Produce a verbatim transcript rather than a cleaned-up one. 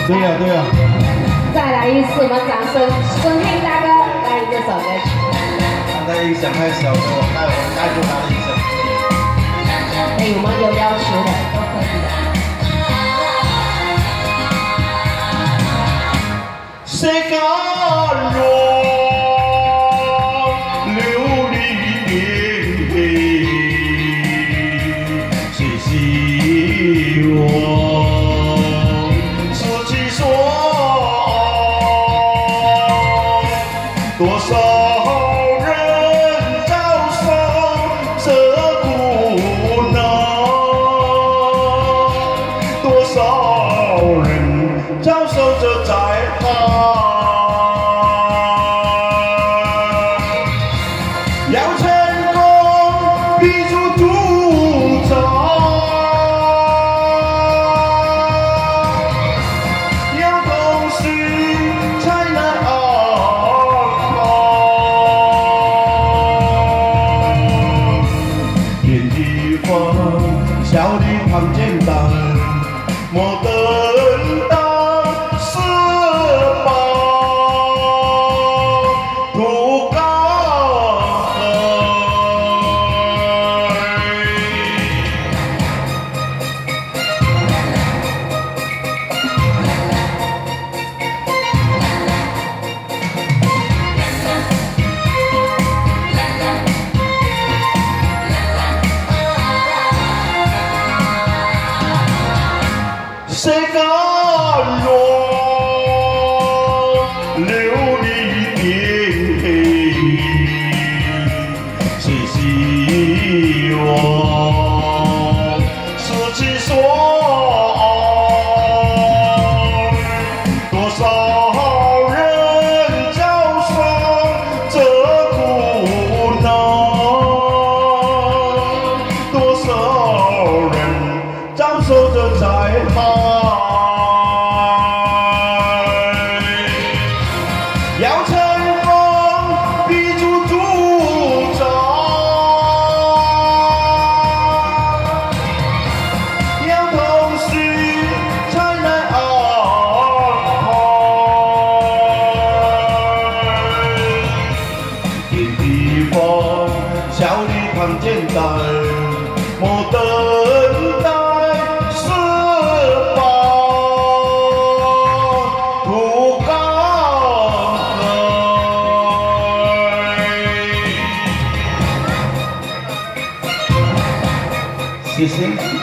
对呀、啊、对呀、啊。 再来一次，我们掌声，孙兴大哥带领这首歌曲。 刚才音响太小，所以我带我带不他的音响。 哎，我们有要求的都可以的。 世间若流离是希望，自己说多少人遭受这苦恼，多少人遭受这灾害。要成功，必须铸造；要同心，才能安康。天地风，笑里旁简单，莫等待失败。图高。世间若流离是希望，自己说多少人遭受这苦恼，多少人遭受这灾害。要成功，必须铸造；要同心，才能安康。天地风，笑里旁简单，莫等待。谢谢。